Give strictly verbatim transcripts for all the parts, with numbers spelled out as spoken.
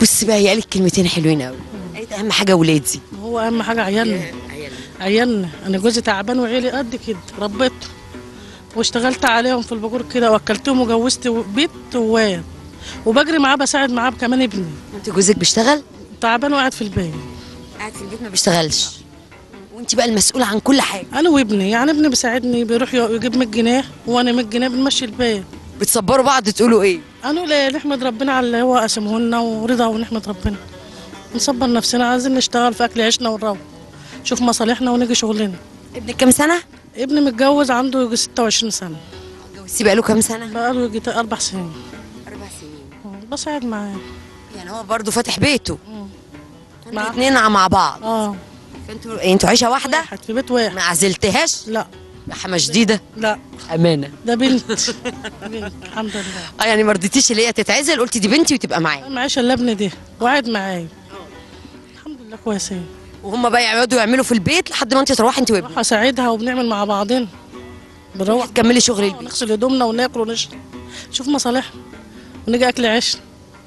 بصي بقى، هي قالت كلمتين حلوين قوي. قالت اهم حاجه ولادي. هو اهم حاجه عيالنا. عيالنا. انا جوزي تعبان وعيالي قد كده، ربيتهم واشتغلت عليهم في البجور كده، واكلتهم وجوزت بيت وواد، وبجري معاه بساعد معاه كمان ابني. انت جوزك بيشتغل؟ تعبان وقاعد في البيت. قاعد في البيت ما بيشتغلش. وانت بقى المسؤوله عن كل حاجه. انا وابني، يعني ابني بيساعدني، بيروح يجيب مية جنيه وانا مية جنيه، بنمشي البيت. بتصبروا بعض تقولوا ايه؟ قالوا ليه؟ نحمد ربنا على اللي هو قسمه لنا ورضا، ونحمد ربنا. نصبر نفسنا، عايزين نشتغل في اكل عيشنا ونروح شوف مصالحنا ونيجي شغلنا. ابنك كام سنه؟ ابني متجوز، عنده يجي ستة وعشرين سنه. جوزتيه بقى له كام سنه؟ بقى له يجي اربع سنين. اربع سنين. بساعد معاه. يعني هو برضه فاتح بيته. انتوا مع الاثنين مع بعض. اه. فانتوا انتوا عايشه واحده؟ واحد في بيت واحد. ما عزلتهاش؟ لا. لحمه جديده؟ لا. امانه. ده بنت. بنت الحمد لله. اه، يعني ما رضيتيش اللي هي تتعزل، قلتي دي بنتي وتبقى معايا. معيش الا ابني ده وقاعد معايا. الحمد لله كويسين. وهم بقى يقعدوا يعملوا في البيت لحد ما انت تروحي انت وابنك. بروح اساعدها وبنعمل مع بعضنا. بنروح تكملي شغل البيت. نغسل هدومنا وناكل ونشرب، نشوف مصالحنا ونيجي اكل عيشنا.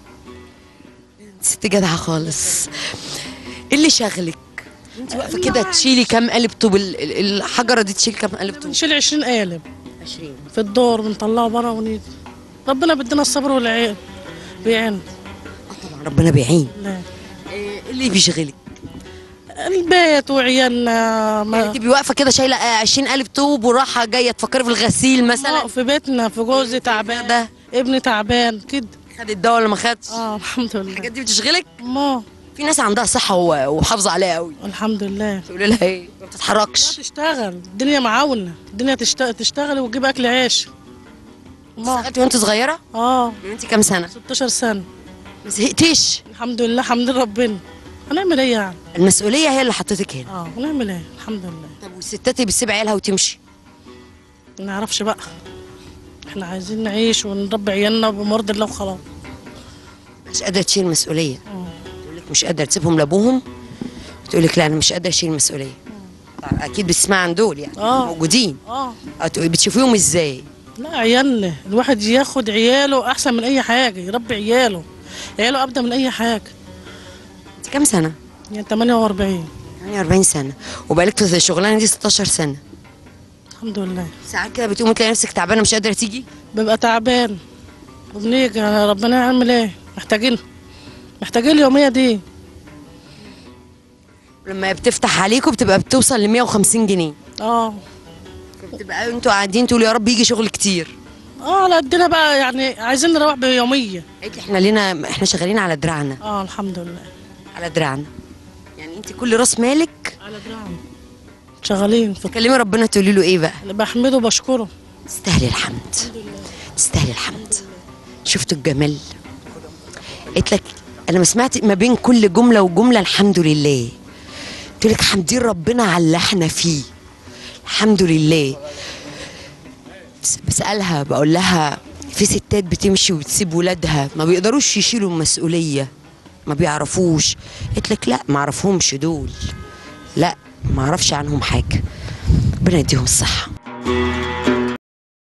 ست جدعه خالص. ايه اللي شغلك؟ انت واقفه كده تشيلي كام قالب طوب؟ الحجره دي تشيل كام قالب طوب؟ نشيل عشرين قالب عشرين في الدور، بنطلعه بره ونيجي. ربنا بيدينا الصبر والعين، بيعين. طبعا ربنا بيعين. لا. ايه اللي بيشغلك؟ البيت وعيالنا. ما تبقي واقفه كده شايله عشرين قالب طوب وراحه جايه تفكري في الغسيل مثلا؟ في بيتنا، في جوزي تعبان، ده ابني تعبان كده. خد الدواء ولا ما خدش؟ اه الحمد لله. الحاجات دي بتشغلك؟ ما في ناس عندها صحه وحافظه عليها قوي. الحمد لله. تقولي لها ايه؟ ما بتتحركش. تشتغل، الدنيا معاونه، الدنيا تشتغل تشتغل وتجيب اكل عيش. اشتغلتي وانت صغيره؟ اه. انت كام سنه؟ ستاشر سنه. ما زهقتيش؟ الحمد لله، حمد ربنا. هنعمل ايه يعني؟ المسؤوليه هي اللي حطتك هنا. اه، هنعمل ايه؟ الحمد لله. طب والستات اللي بتسيب عيالها وتمشي؟ ما نعرفش بقى، احنا عايزين نعيش ونربي عيالنا بمرض الله وخلاص. مش قادره تشيل مسؤوليه. تقول لك مش قادره تسيبهم لابوهم، وتقول لك لا انا مش قادره اشيل مسؤوليه. اكيد بتسمع عن دول يعني. اه. موجودين. اه. بتشوفيهم ازاي؟ لا، عيالنا، الواحد ياخد عياله احسن من اي حاجه، يربي عياله، عياله ابدا من اي حاجه. انت كام سنه؟ يعني تمانية واربعين. تمانية واربعين سنه، وبقالك في الشغلانه دي ستاشر سنه. الحمد لله. ساعات كده بتقومي تلاقي نفسك تعبانه مش قادره تيجي؟ ببقى تعبان وبنيجي، ربنا يعمل ايه، محتاجين محتاجين اليوميه دي. لما بتفتح عليكم بتبقى بتوصل ل مية وخمسين جنيه. اه. بتبقى انتوا قاعدين تقولوا يا رب يجي شغل كتير. اه، على قدنا بقى، يعني عايزين نروح بيوميه. قالت لي احنا لينا، احنا شغالين على دراعنا. اه الحمد لله. على دراعنا. يعني انت كل راس مالك على دراعنا شغالين. في تكلمي ربنا تقولي له ايه بقى؟ بحمده وبشكره. تستاهلي الحمد. تستاهلي الحمد. شفتوا الجمال؟ قلت لك انا ما سمعت ما بين كل جمله وجمله الحمد لله. قلت لك حمدين ربنا على اللي احنا فيه. الحمد لله. بسالها بقول لها في ستات بتمشي وتسيب ولادها ما بيقدروش يشيلوا المسؤوليه، ما بيعرفوش. قلت لك لا ما اعرفهمش دول، لا ما اعرفش عنهم حاجه. ربنا يديهم الصحه.